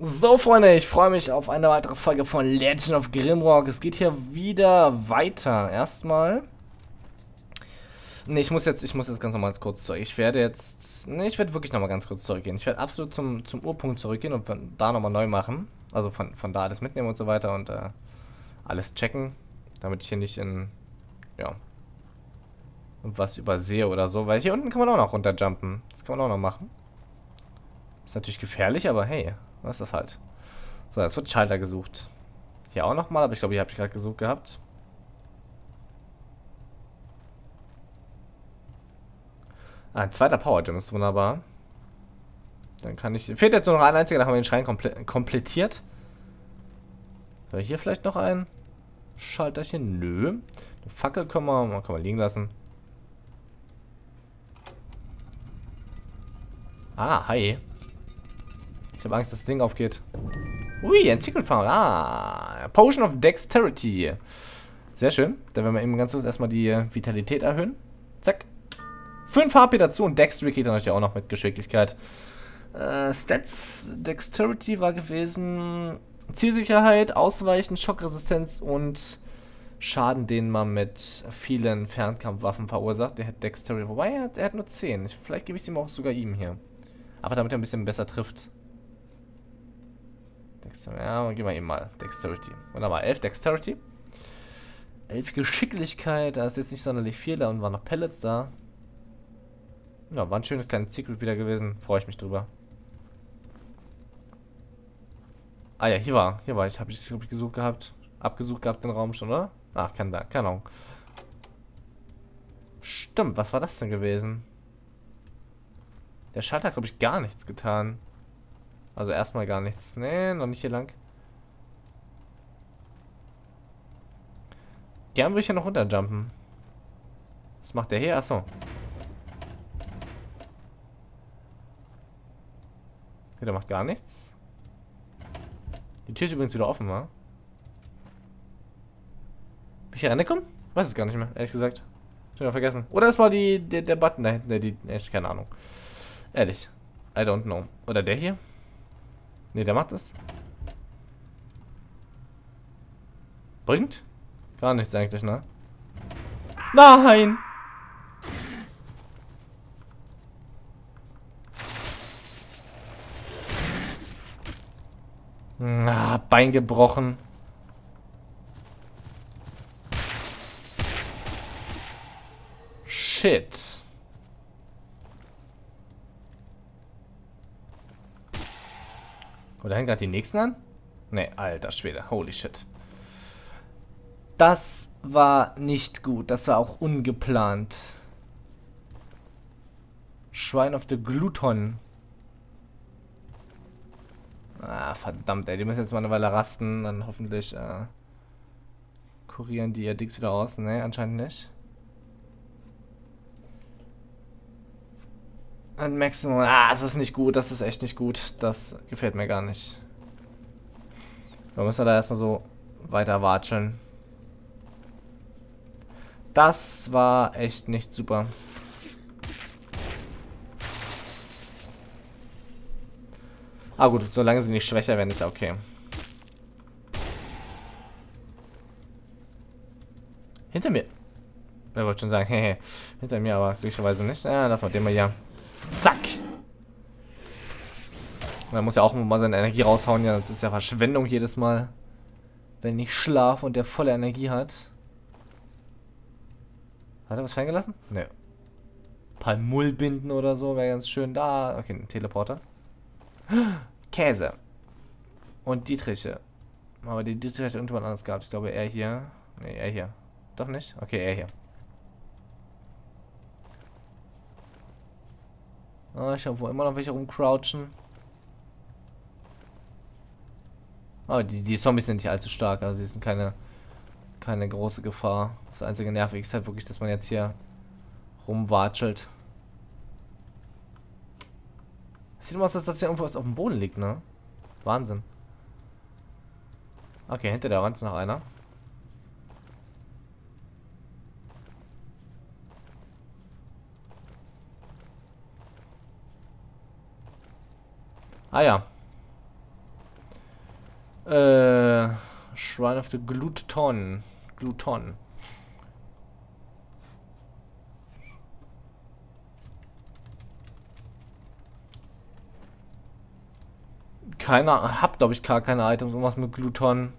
So, Freunde, ich freue mich auf eine weitere Folge von Legend of Grimrock. Es geht hier wieder weiter. Erstmal. Ne, ich muss jetzt ganz normal kurz zurück. Ich werde jetzt. Ne, ich werde wirklich nochmal ganz kurz zurückgehen. Ich werde absolut zum Urpunkt zurückgehen und von da nochmal neu machen. Also von da alles mitnehmen und so weiter und alles checken. Damit ich hier nicht in. Ja. Was übersehe oder so. Weil hier unten kann man auch noch runterjumpen. Das kann man auch noch machen. Ist natürlich gefährlich, aber hey, was ist das halt? So, jetzt wird Schalter gesucht. Hier auch nochmal, aber ich glaube, hier habe ich gerade gesucht gehabt. Ah, ein zweiter Power Gem ist wunderbar. Dann kann ich. Fehlt jetzt nur noch ein einziger, dann haben wir den Schrein komplettiert. So, hier vielleicht noch ein Schalterchen? Nö. Eine Fackel können wir liegen lassen. Ah, hi. Ich habe Angst, dass das Ding aufgeht. Ui, ein Secret Found. Ah, Potion of Dexterity. Sehr schön. Dann werden wir eben ganz kurz erstmal die Vitalität erhöhen. Zack. 5 HP dazu und Dexterity kriegt er natürlich auch noch mit Geschicklichkeit. Stats, Dexterity war gewesen Zielsicherheit, Ausweichen, Schockresistenz und Schaden, den man mit vielen Fernkampfwaffen verursacht. Der hat Dexterity, wobei er hat nur 10. Vielleicht gebe ich es ihm auch sogar ihm hier. Aber damit er ein bisschen besser trifft. Dexterity, ja, geben wir ihm mal Dexterity. Wunderbar, 11 Dexterity. 11 Geschicklichkeit, da ist jetzt nicht sonderlich viel, da und waren noch Pellets da. Ja, war ein schönes kleines Secret wieder gewesen. Freue ich mich drüber. Ah ja, hier war. Habe ich gesucht gehabt. Abgesucht gehabt den Raum schon, oder? Ach, keine Ahnung. Stimmt, was war das denn gewesen? Der Schalter hat, glaube ich, gar nichts getan. Also erstmal gar nichts. Nee, noch nicht hier lang. Gern würde ich ja noch runterjumpen. Was macht der hier? Achso. Okay, der macht gar nichts. Die Tür ist übrigens wieder offen, wa? Bin ich hier reingekommen? Weiß es gar nicht mehr, ehrlich gesagt. Schon wieder vergessen. Oder es war der Button da hinten, echt keine Ahnung. Ehrlich. I don't know. Oder der hier? Ne, der macht es. Bringt? Gar nichts eigentlich, ne? Nein! Ah, Bein gebrochen. Shit. Oder hängen gerade die nächsten an? Ne, alter Schwede. Holy shit. Das war nicht gut. Das war auch ungeplant. Shrine of the Gluton. Ah, verdammt, ey. Die müssen jetzt mal eine Weile rasten. Dann hoffentlich kurieren die ihr Dings wieder aus. Ne, anscheinend nicht. Ein Maximum. Ah, das ist nicht gut. Das ist echt nicht gut. Das gefällt mir gar nicht. Da müssen wir da erstmal so weiter watscheln. Das war echt nicht super. Ah gut, solange sie nicht schwächer werden, ist ja okay. Hinter mir. Wer wollte schon sagen, hehe. Hinter mir, aber glücklicherweise nicht. Ja, lass mal den mal hier. Zack! Man muss ja auch mal seine Energie raushauen, ja, das ist ja Verschwendung jedes Mal. Wenn ich schlafe und der volle Energie hat. Hat er was fallen gelassen? Ne. Palmullbinden oder so, wäre ganz schön da. Okay, ein Teleporter. Käse. Und Dietriche. Aber die Dietrich hat irgendwann anders gehabt. Ich glaube, er hier. Ne, er hier. Doch nicht? Okay, er hier. Ah, ich habe wohl immer noch welche rumcrouchen. Aber die Zombies sind nicht allzu stark. Also, die sind keine große Gefahr. Das einzige Nervige ist halt wirklich, dass man jetzt hier rumwatschelt. Sieht immer aus, als dass hier irgendwas auf dem Boden liegt, ne? Wahnsinn. Okay, hinter der Wand ist noch einer. Ah ja. Shrine of the Gluton. Gluton. Hab glaube ich gar keine Items, irgendwas mit Gluton.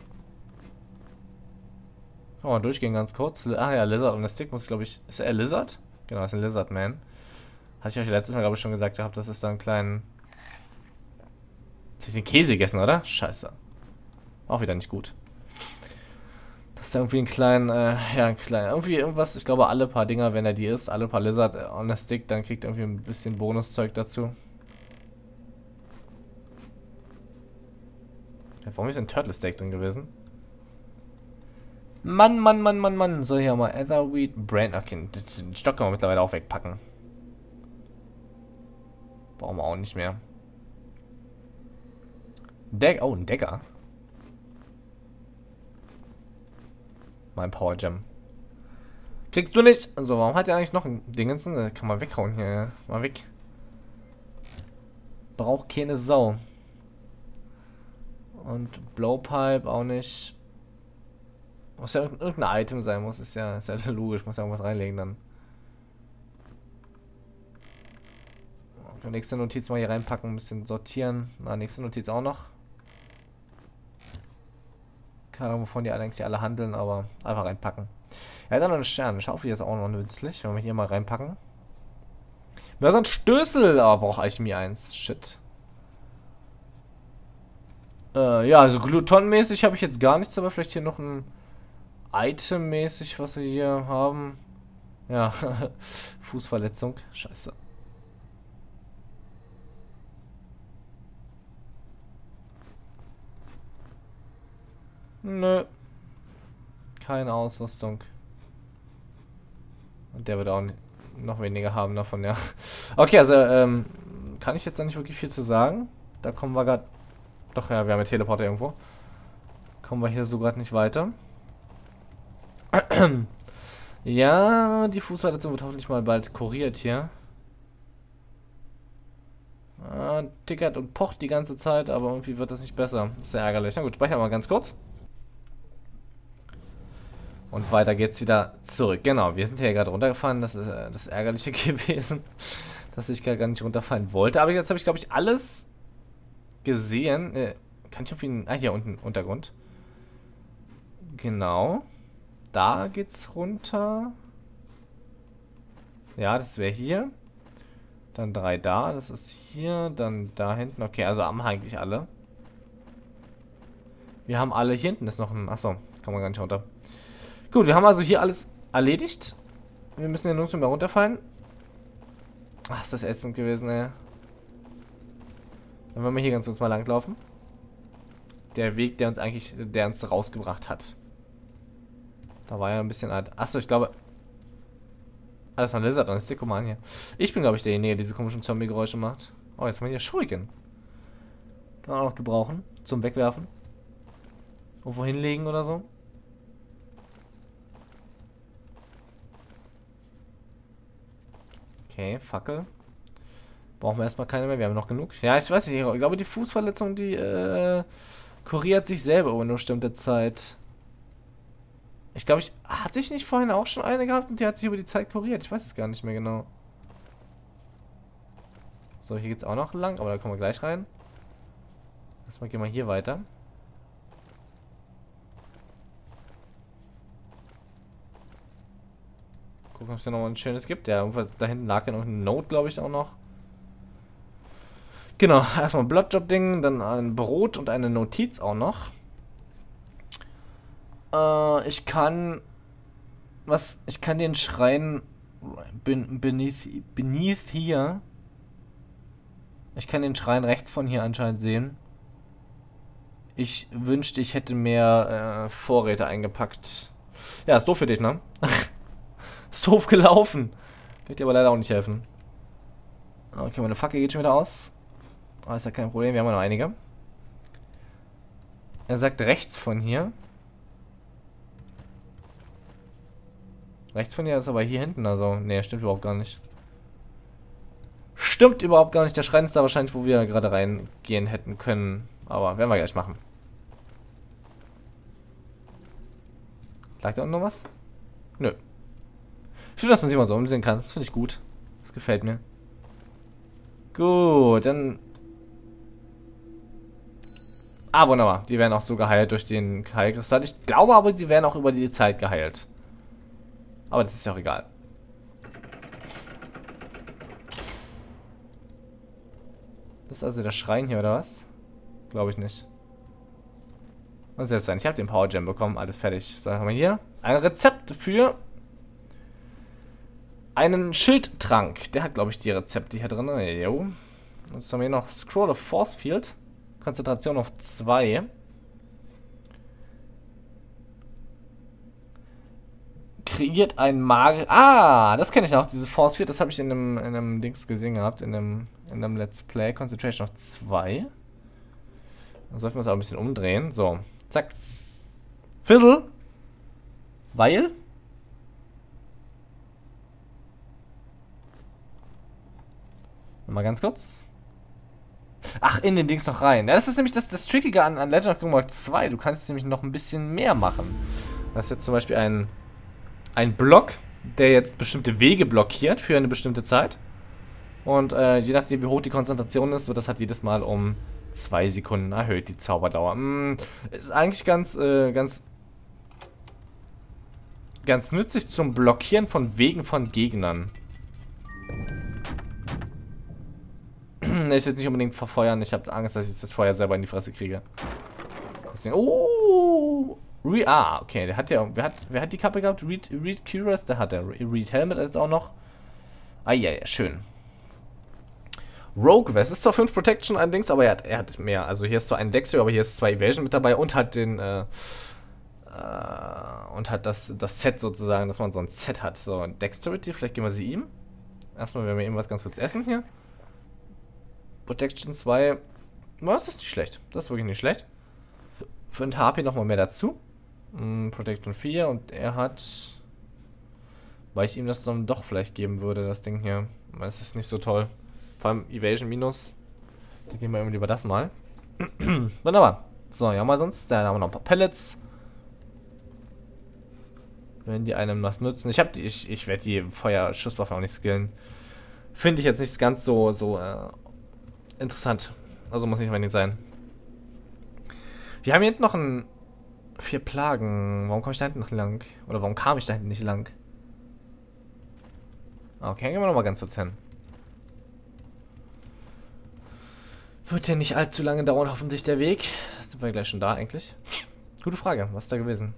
Kann man durchgehen ganz kurz. Ah ja, Lizard und der Stick muss glaube ich. Ist er Lizard? Genau, ist ein Lizard Man. Hatte ich euch letztes Mal glaube ich schon gesagt gehabt, das ist da einen kleinen. Jetzt hab ich den Käse gegessen, oder? Scheiße. Auch wieder nicht gut. Das ist da irgendwie ein kleinen, ja, ein kleiner. Irgendwie irgendwas, ich glaube alle paar Dinger, wenn er die isst, alle paar Lizard on der Stick, dann kriegt er irgendwie ein bisschen Bonuszeug dazu. Ja, warum ist ein Turtle Steak drin gewesen? Mann. So, hier mal Etherweed Brand. Okay, den Stock können wir mittlerweile auch wegpacken. Brauchen wir auch nicht mehr. Oh, ein Decker. Mein Power Gem. Kriegst du nicht. Also, warum hat er eigentlich noch ein Dingens? Kann man weghauen hier. Mal weg. Braucht keine Sau. Und Blowpipe auch nicht. Muss ja irgendein Item sein, ist ja logisch, muss ja irgendwas reinlegen dann. Okay, nächste Notiz mal hier reinpacken, ein bisschen sortieren. Na, nächste Notiz auch noch. Keine Ahnung, wovon die eigentlich alle handeln, aber einfach reinpacken. Er hat dann noch einen Stern, eine Schaufel ist auch noch nützlich, wenn wir hier mal reinpacken. Mörser und Stößel, aber braucht Alchemie 1, shit. Ja, also Gluton-mäßig habe ich jetzt gar nichts, aber vielleicht hier noch ein Item-mäßig, was wir hier haben. Ja, Fußverletzung. Scheiße. Nö. Keine Ausrüstung. Und der wird auch noch weniger haben davon, ja. Okay, also, kann ich jetzt noch nicht wirklich viel zu sagen. Da kommen wir gerade... Doch, ja, wir haben ja Teleporter irgendwo. Kommen wir hier so gerade nicht weiter. Ja, die Fußverletzung wird hoffentlich mal bald kuriert hier. Tickert und pocht die ganze Zeit, aber irgendwie wird das nicht besser. Das ist sehr ärgerlich. Na gut, speichern wir mal ganz kurz. Und weiter geht's wieder zurück. Genau, wir sind hier gerade runtergefahren. Das ist das Ärgerliche gewesen, dass ich gar nicht runterfallen wollte. Aber jetzt habe ich, glaube ich, alles gesehen. Kann ich auf ihn... Ah, hier unten, Untergrund. Genau. Da geht's runter. Ja, das wäre hier. Dann 3 da, das ist hier. Dann da hinten. Okay, also haben eigentlich alle. Wir haben alle... Hier hinten ist noch ein... Achso, kann man gar nicht runter. Gut, wir haben also hier alles erledigt. Wir müssen ja nirgends mehr runterfallen. Ach, ist das ätzend gewesen, ey. Dann wollen wir hier ganz kurz mal langlaufen. Der Weg, der uns rausgebracht hat. Da war ja ein bisschen alt. Achso, ich glaube... Ah, das war ein Lizard, dann ist der Command hier. Ich bin, glaube ich, derjenige, der diese komischen Zombie-Geräusche macht. Oh, jetzt haben wir hier Shuriken. Kann man auch noch gebrauchen. Zum Wegwerfen. Irgendwo hinlegen oder so. Okay, Fackel. Brauchen wir erstmal keine mehr, wir haben noch genug. Ja, ich weiß nicht, ich glaube die Fußverletzung, die kuriert sich selber über eine bestimmte Zeit. Ich glaube, hatte ich nicht vorhin auch schon eine gehabt und die hat sich über die Zeit kuriert. Ich weiß es gar nicht mehr genau. So, hier geht's auch noch lang, aber da kommen wir gleich rein. Erstmal gehen wir hier weiter. Gucken, ob es ja noch mal ein schönes gibt. Ja, da hinten lag ja noch ein Note, glaube ich, auch noch. Genau, erstmal ein Bloodjob-Ding, dann ein Brot und eine Notiz auch noch. Ich kann den Schrein beneath hier. Ich kann den Schrein rechts von hier anscheinend sehen. Ich wünschte, ich hätte mehr Vorräte eingepackt. Ja, ist doof für dich, ne? Ist doof gelaufen. Kann ich dir aber leider auch nicht helfen. Okay, meine Fackel geht schon wieder aus. Aber ist ja kein Problem, wir haben ja noch einige. Er sagt rechts von hier. Rechts von hier ist aber hier hinten, also... Ne, stimmt überhaupt gar nicht. Stimmt überhaupt gar nicht. Der Schrein ist da wahrscheinlich, wo wir gerade reingehen hätten können. Aber werden wir gleich machen. Lag da unten noch was? Nö. Schön, dass man sich mal so umsehen kann. Das finde ich gut. Das gefällt mir. Gut, dann... Ah, wunderbar. Die werden auch so geheilt durch den Heilkristall. Ich glaube aber, sie werden auch über die Zeit geheilt. Aber das ist ja auch egal. Das ist also der Schrein hier, oder was? Glaube ich nicht. Und selbst wenn, ich habe den Power Gem bekommen, alles fertig. So, haben wir hier ein Rezept für einen Schildtrank. Der hat, glaube ich, die Rezepte hier drin. Jo. Und jetzt haben wir hier noch Scroll of Force Field. Konzentration auf 2. Kreiert ein Magier. Ah, das kenne ich auch, dieses Force Field. Das habe ich in einem Dings gesehen gehabt. In einem Let's Play. Concentration auf 2. Dann sollten wir uns auch ein bisschen umdrehen. So. Zack. Fizzle. Weil. Mal ganz kurz. Ach, in den Dings noch rein. Ja, das ist nämlich das Trickige an Legend of Grimrock 2. Du kannst nämlich noch ein bisschen mehr machen. Das ist jetzt zum Beispiel ein Block, der jetzt bestimmte Wege blockiert für eine bestimmte Zeit. Und je nachdem, wie hoch die Konzentration ist, wird das halt jedes Mal um 2 Sekunden erhöht, die Zauberdauer. Ist eigentlich ganz nützlich zum Blockieren von Wegen von Gegnern. Ich will jetzt nicht unbedingt verfeuern. Ich habe Angst, dass ich das Feuer selber in die Fresse kriege. Deswegen, okay, der hat ja, wer hat die Kappe gehabt? Reed Curious, der hat der Reed Helmet jetzt auch noch. Ah ja, schön. Rogue West ist zwar 5 Protection allerdings, aber er hat mehr. Also hier ist zwar ein Dexter, aber hier ist 2 Evasion mit dabei und hat den, und hat das Set sozusagen, dass man so ein Set hat. So, Dexterity, vielleicht geben wir sie ihm. Erstmal werden wir eben was ganz kurz essen hier. Protection 2. Das ist nicht schlecht. Das ist wirklich nicht schlecht. 5 HP nochmal mehr dazu. Protection 4 und er hat... Weil ich ihm das dann doch vielleicht geben würde, das Ding hier. Das ist nicht so toll. Vor allem Evasion minus. Da gehen wir immer lieber das mal. Wunderbar. So, ja mal sonst. Da haben wir noch ein paar Pellets. Wenn die einem was nützen. Ich werde die Feuerschusswaffe auch nicht skillen. Finde ich jetzt nicht ganz so interessant. Also muss nicht unbedingt sein. Wir haben hier hinten noch 4 Plagen. Warum komme ich da hinten noch lang? Oder warum kam ich da hinten nicht lang? Okay, gehen wir nochmal ganz kurz hin. Wird ja nicht allzu lange dauern, hoffentlich der Weg. Sind wir gleich schon da eigentlich? Gute Frage, was ist da gewesen?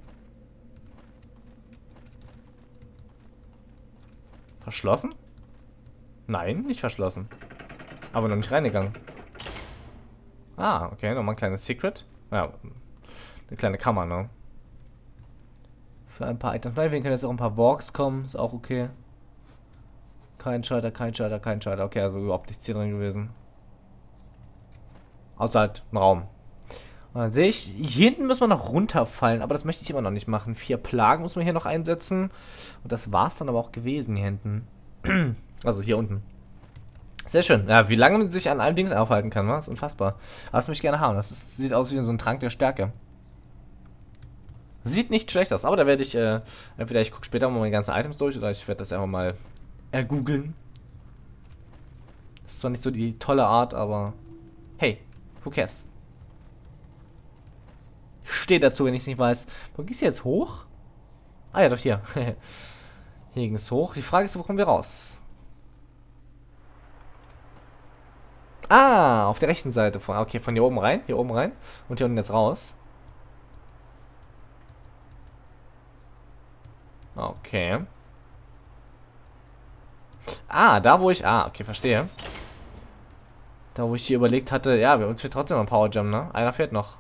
Verschlossen? Nein, nicht verschlossen. Aber noch nicht reingegangen. Ah, okay, nochmal ein kleines Secret. Ja, eine kleine Kammer, ne? Für ein paar Items. Meinetwegen können jetzt auch ein paar Walks kommen, ist auch okay. Kein Schalter, kein Schalter, kein Schalter. Okay, also überhaupt nichts hier drin gewesen. Außer halt im Raum. Und dann sehe ich, hier hinten müssen wir noch runterfallen, aber das möchte ich immer noch nicht machen. 4 Plagen muss man hier noch einsetzen. Und das war es dann aber auch gewesen hier hinten. Also hier unten. Sehr schön. Ja, wie lange man sich an allen Dings aufhalten kann, was? Unfassbar. Aber das möchte ich gerne haben. Sieht aus wie so ein Trank der Stärke. Sieht nicht schlecht aus, aber da werde ich, entweder ich gucke später mal meine ganzen Items durch oder ich werde das einfach mal ergoogeln. Das ist zwar nicht so die tolle Art, aber hey, who cares? Ich stehe dazu, wenn ich es nicht weiß. Wo gehst du jetzt hoch? Ah ja, doch hier. Hier ging es hoch. Die Frage ist, wo kommen wir raus? Ah, auf der rechten Seite von. Okay, von hier oben rein. Hier oben rein. Und hier unten jetzt raus. Okay. Ah, da wo ich... Ah, okay, verstehe. Da wo ich hier überlegt hatte... Ja, uns fehlt trotzdem noch ein Power Gem, ne? Einer fehlt noch.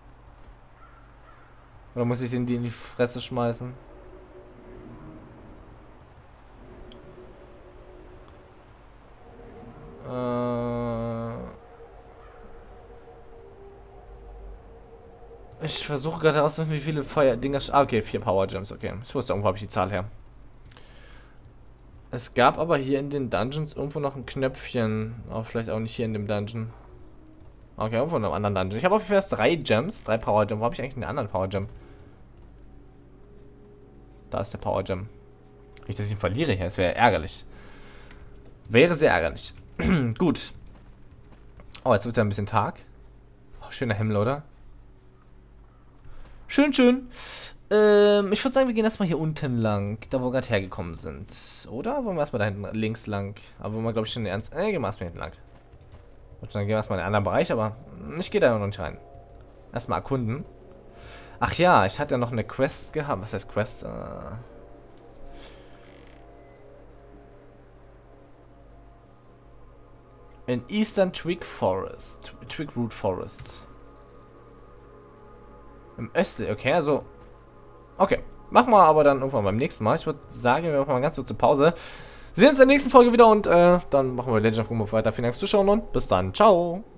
Oder muss ich den die in die Fresse schmeißen? Ich versuche gerade herauszufinden, wie viele Feuerdinger... Ah, okay, 4 Power Gems, okay. Ich wusste, irgendwo habe ich die Zahl her. Es gab aber hier in den Dungeons irgendwo noch ein Knöpfchen. Aber vielleicht auch nicht hier in dem Dungeon. Okay, irgendwo in einem anderen Dungeon. Ich habe auf jeden Fall erst 3 Gems, 3 Power Gems. Wo habe ich eigentlich einen anderen Power Gem? Da ist der Power Gem. Nicht, dass ich ihn verliere hier. Das wäre ärgerlich. Wäre sehr ärgerlich. Gut. Oh, jetzt wird es ja ein bisschen Tag. Oh, schöner Himmel, oder? Schön, schön. Ich würde sagen, wir gehen erstmal hier unten lang. Da, wo wir gerade hergekommen sind. Oder? Wollen wir erstmal da hinten links lang? Aber wollen wir, glaube ich, schon ernst... gehen wir erstmal hinten lang. Und dann gehen wir erstmal in einen anderen Bereich, aber ich gehe da noch nicht rein. Erstmal erkunden. Ach ja, ich hatte ja noch eine Quest gehabt. Was heißt Quest? In Eastern Twig Forest. Twig Root Forest. Im Östen, okay, also... Okay, machen wir aber dann irgendwann beim nächsten Mal. Ich würde sagen, wir machen mal ganz kurz eine Pause. Wir sehen uns in der nächsten Folge wieder und dann machen wir Legend of Grimrock weiter. Vielen Dank fürs Zuschauen und bis dann. Ciao!